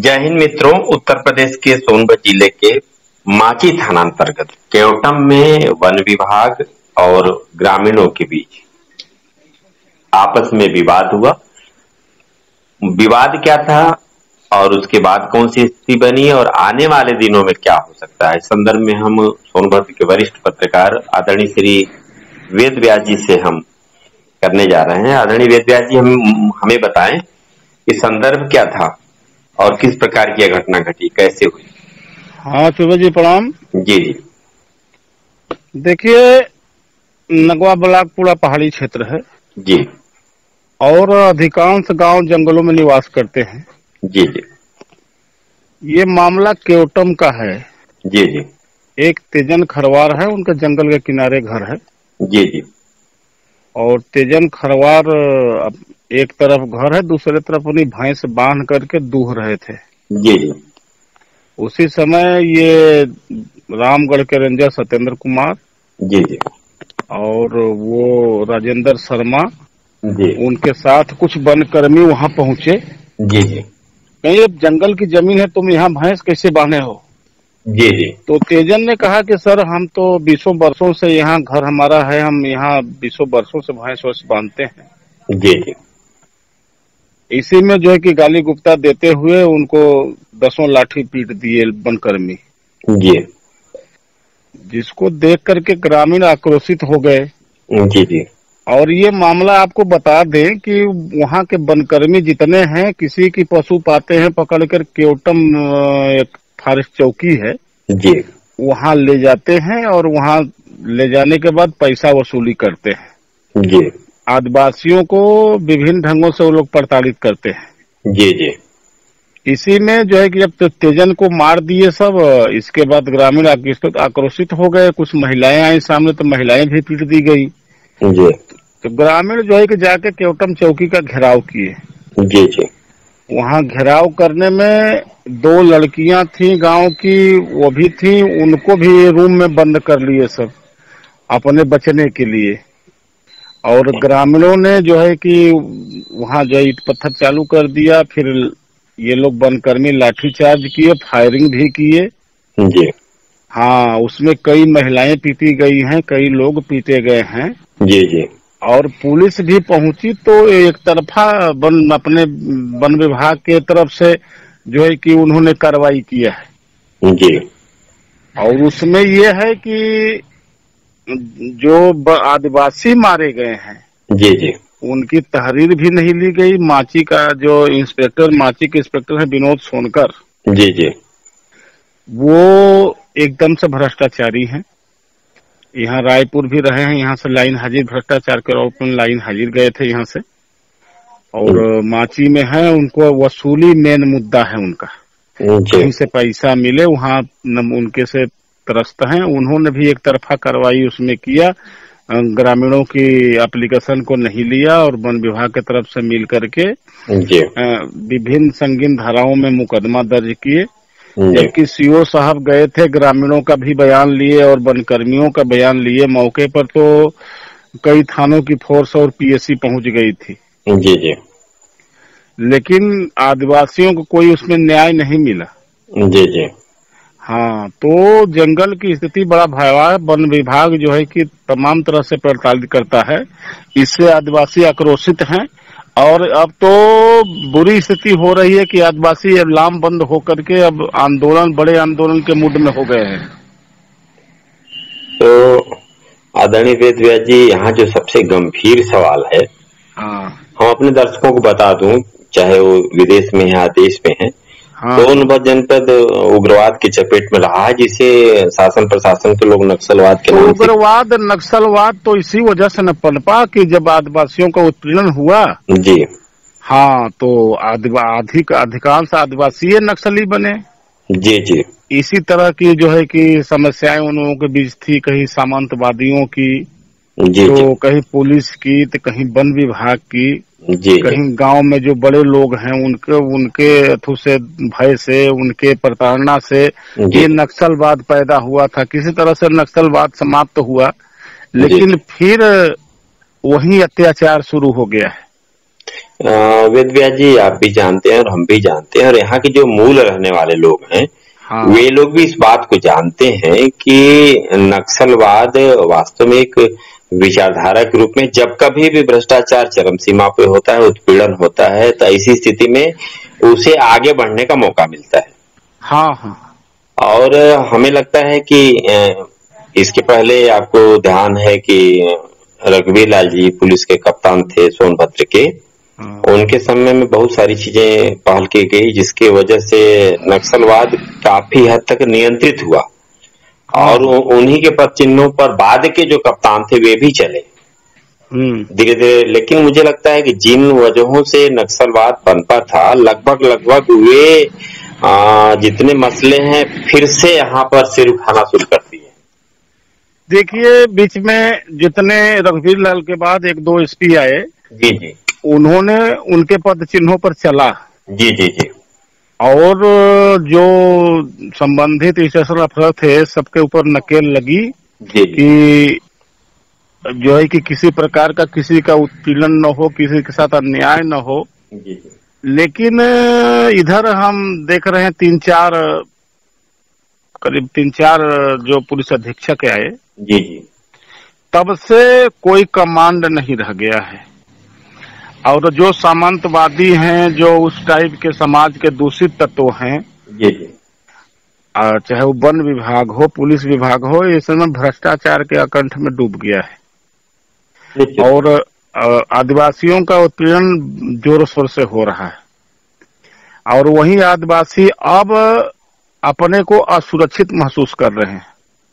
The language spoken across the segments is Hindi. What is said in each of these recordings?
जय हिंद मित्रों। उत्तर प्रदेश के सोनभद्र जिले के माची थानांतर्गत केवटम में वन विभाग और ग्रामीणों के बीच आपस में विवाद हुआ। विवाद क्या था और उसके बाद कौन सी स्थिति बनी और आने वाले दिनों में क्या हो सकता है, इस संदर्भ में हम सोनभद्र के वरिष्ठ पत्रकार आदरणीय श्री वेद व्यास जी से हम करने जा रहे हैं। आदरणीय वेद व्यास जी, हमें बताएं कि संदर्भ क्या था और किस प्रकार की घटना घटी, कैसे हुई। हाँ सुबह जी, प्रणाम जी जी। देखिए, नगवा ब्लॉक पूरा पहाड़ी क्षेत्र है जी और अधिकांश गांव जंगलों में निवास करते हैं। जी जी। ये मामला केवटम का है। जी जी। एक तेजन खरवार है, उनका जंगल के किनारे घर है। जी जी। और तेजन खरवार एक तरफ घर है, दूसरे तरफ उन्हीं भैंस बांध करके दूह रहे थे। जी जी। उसी समय ये रामगढ़ के रेंजर सत्येंद्र कुमार जी जी और वो राजेंद्र शर्मा जी उनके साथ कुछ वनकर्मी वहां पहुंचे। जी जी। कहीं अब जंगल की जमीन है, तुम यहाँ भैंस कैसे बांधे हो? जी जी। तो तेजन ने कहा कि सर, हम तो 20 वर्षों से यहाँ घर हमारा है, हम यहाँ 20 वर्षों से भैंस वैस बांधते हैं। जी जी। इसी में जो है कि गाली गुप्ता देते हुए उनको 10 लाठी पीट दिए वनकर्मी। जी जिसको देख करके ग्रामीण आक्रोशित हो गए। जी जी। और ये मामला आपको बता दें कि वहाँ के वनकर्मी जितने हैं, किसी की पशु पाते हैं पकड़कर केवटम एक फॉरेस्ट चौकी है जी, वहाँ ले जाते हैं और वहाँ ले जाने के बाद पैसा वसूली करते हैं। जी आदिवासियों को विभिन्न ढंगों से वो लोग प्रताड़ित करते हैं। जी जी। इसी में जो है कि जब तेजन को मार दिए सब, इसके बाद ग्रामीण आक्रोशित हो गए। कुछ महिलाएं आई सामने, तो महिलाएं भी पीट दी गई। जी तो ग्रामीण जो है कि जाके केवटम चौकी का घेराव किए। जी जी। वहाँ घेराव करने में 2 लड़कियां थी गांव की, वो भी थी, उनको भी रूम में बंद कर लिए सब अपने बचने के लिए। और ग्रामीणों ने जो है कि वहाँ जो ईंट पत्थर चालू कर दिया। फिर ये लोग वनकर्मी लाठीचार्ज किए, फायरिंग भी किए। जी। हाँ, उसमें कई महिलाएं पीटी गई हैं, कई लोग पीटे गए हैं। जी जी। और पुलिस भी पहुंची तो एक तरफा अपने वन विभाग के तरफ से जो है कि उन्होंने कार्रवाई किया है। जी। और उसमें ये है कि जो आदिवासी मारे गए हैं, जी जी। उनकी तहरीर भी नहीं ली गई। माची का जो माची के इंस्पेक्टर है विनोद सोनकर, जी जी। वो एकदम से भ्रष्टाचारी हैं। यहाँ रायपुर भी रहे हैं, यहाँ से लाइन हाजिर, भ्रष्टाचार के आरोप में लाइन हाजिर गए थे यहाँ से। और माची में है, उनको वसूली मेन मुद्दा है उनका। कहीं से पैसा मिले वहाँ उनके से त्रस्त हैं। उन्होंने भी एक तरफा कार्रवाई उसमें किया, ग्रामीणों की एप्लीकेशन को नहीं लिया और वन विभाग की तरफ से मिल करके विभिन्न संगीन धाराओं में मुकदमा दर्ज किए। जबकि सीओ साहब गए थे, ग्रामीणों का भी बयान लिए और वनकर्मियों का बयान लिए। मौके पर तो कई थानों की फोर्स और पीएससी पहुंच गई थी। जी जी। लेकिन आदिवासियों को कोई उसमें न्याय नहीं मिला। जी जी। हाँ, तो जंगल की स्थिति बड़ा भयावह है। वन विभाग जो है कि तमाम तरह से प्रताड़ित करता है। इससे आदिवासी आक्रोशित हैं और अब तो बुरी स्थिति हो रही है कि आदिवासी अब लामबंद होकर के अब आंदोलन, बड़े आंदोलन के मूड में हो गए हैं। तो आदरणीय वेद व्यास जी, यहाँ जो सबसे गंभीर सवाल है, हाँ, हम अपने दर्शकों को बता दूं, चाहे वो विदेश में या देश में है, हाँ, सोनभद्र जनपद उग्रवाद की चपेट में रहा है, जिसे शासन प्रशासन के लोग नक्सलवाद के नाम से। उग्रवाद नक्सलवाद तो इसी वजह से न पनपा कि जब आदिवासियों का उत्पीड़न हुआ। जी हाँ, तो अधिकांश आदिवासी नक्सली बने। जी जी। इसी तरह की जो है कि समस्याएं उन लोगों के बीच थी, कहीं सामंतवादियों की, जी तो जी। कहीं पुलिस की, तो कहीं वन विभाग की, जी कहीं गांव में जो बड़े लोग हैं उनके अथु से, भय से, उनके प्रताड़ना से ये नक्सलवाद पैदा हुआ था। किसी तरह से नक्सलवाद समाप्त हुआ, लेकिन फिर वही अत्याचार शुरू हो गया है। वेद व्यास जी, आप भी जानते हैं और हम भी जानते हैं, और यहाँ के जो मूल रहने वाले लोग हैं, हाँ वे लोग भी इस बात को जानते हैं कि नक्सलवाद वास्तव में एक विचारधारा के रूप में, जब कभी भी भ्रष्टाचार चरम सीमा पे होता है, उत्पीड़न होता है, तो ऐसी स्थिति में उसे आगे बढ़ने का मौका मिलता है। हाँ हाँ और हमें लगता है कि इसके पहले आपको ध्यान है कि रघुवीर लाल जी पुलिस के कप्तान थे सोनभद्र के, हाँ। उनके समय में बहुत सारी चीजें पहल की गई, जिसकी वजह से नक्सलवाद काफी हद तक नियंत्रित हुआ। और उन्हीं के पद चिन्हों पर बाद के जो कप्तान थे वे भी चले धीरे धीरे। लेकिन मुझे लगता है कि जिन वजहों से नक्सलवाद पनपा था, लगभग वे जितने मसले हैं फिर से यहाँ पर सिर उठाना शुरू करती है। देखिए, बीच में जितने रघुवीर लाल के बाद 1-2 एसपी आए, जी जी, उन्होंने उनके पद चिन्हों पर चला। जी जी जी। और जो संबंधित स्टेशन अफसर थे, सबके ऊपर नकेल लगी जी कि जो है कि किसी प्रकार का किसी का उत्पीड़न न हो, किसी के साथ अन्याय न हो। जी जी। लेकिन इधर हम देख रहे हैं करीब 3-4 जो पुलिस अधीक्षक आए, जी जी, तब से कोई कमांड नहीं रह गया है। और जो सामंतवादी हैं, जो उस टाइप के समाज के दूषित तत्व हैं, जी जी, चाहे वो वन विभाग हो, पुलिस विभाग हो, ये समय भ्रष्टाचार के अकंठ में डूब गया है। और आदिवासियों का उत्पीड़न जोर शोर से हो रहा है, और वही आदिवासी अब अपने को असुरक्षित महसूस कर रहे हैं।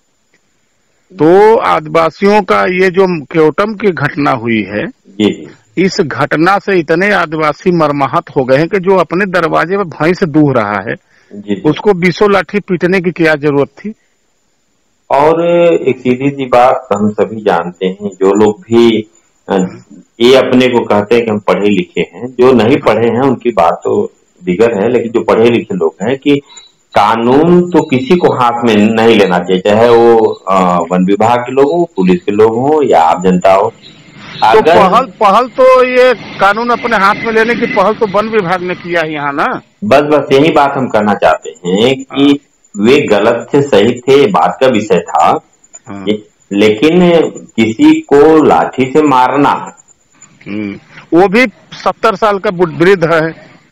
तो आदिवासियों का ये जो केवटम की घटना हुई है, जी जी, इस घटना से इतने आदिवासी मर्माहत हो गए हैं कि जो अपने दरवाजे पर भैंस दूह रहा है, जी, उसको 20 लाठी पीटने की क्या जरूरत थी। और एक सीधी सी बात हम सभी जानते हैं, जो लोग भी ये अपने को कहते हैं कि हम पढ़े लिखे हैं, जो नहीं पढ़े हैं उनकी बात तो दिगर है, लेकिन जो पढ़े लिखे लोग हैं कि कानून तो किसी को हाथ में नहीं लेना चाहिए, चाहे वो वन विभाग के लोग हो, पुलिस के लोग हो या आम जनता हो। तो पहल तो ये कानून अपने हाथ में लेने की पहल तो वन विभाग ने किया है यहाँ ना। बस यही बात हम करना चाहते हैं कि वे गलत थे सही थे, बात का विषय था। लेकिन किसी को लाठी से मारना, वो भी 70 साल का वृद्ध है,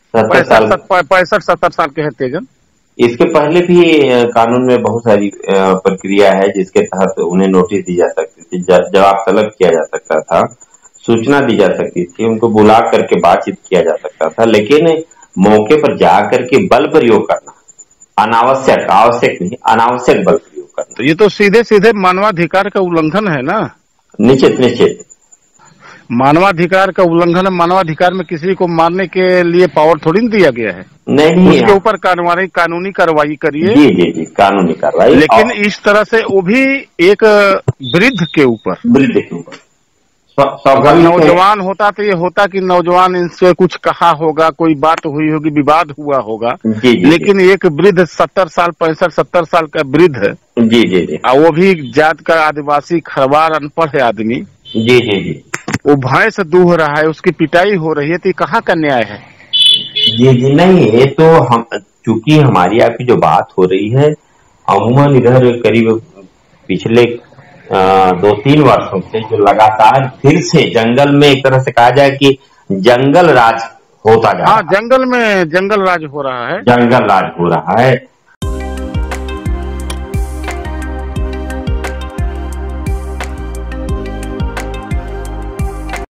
65-70 साल के हैं तेजन। इसके पहले भी कानून में बहुत सारी प्रक्रिया है जिसके तहत उन्हें नोटिस दी जा सकती थी, जवाब तलब किया जा सकता था, सूचना दी जा सकती थी, उनको बुला करके बातचीत किया जा सकता था। लेकिन मौके पर जा करके बल प्रयोग करना आवश्यक नहीं, अनावश्यक बल प्रयोग करना, तो ये तो सीधे सीधे मानवाधिकार का उल्लंघन है ना। निश्चित मानवाधिकार का उल्लंघन है। मानवाधिकार में किसी को मारने के लिए पावर थोड़ी दिया गया है। नहीं, उसके ऊपर कानूनी कार्रवाई करिए। जी, कानूनी कार्रवाई। लेकिन इस तरह से वो भी एक वृद्ध के ऊपर अगर नौजवान होता तो ये होता कि नौजवान इनसे कुछ कहा होगा, कोई बात हुई होगी, विवाद हुआ होगा। लेकिन एक वृद्ध 70 साल 65-70 साल का वृद्ध, जी, वो भी जात का आदिवासी खरवार अनपढ़ आदमी, जी, वो भैंस दूह रहा है, उसकी पिटाई हो रही है, तो कहाँ का न्याय है। जी नहीं, ये तो हम चूंकि हमारी आपकी जो बात हो रही है, अमूमन इधर करीब पिछले 2-3 वर्षों से जो लगातार फिर से जंगल में एक तरह से कहा जाए कि जंगल राज होता जा रहा है। जंगल में जंगल राज हो रहा है, जंगल राज हो रहा है।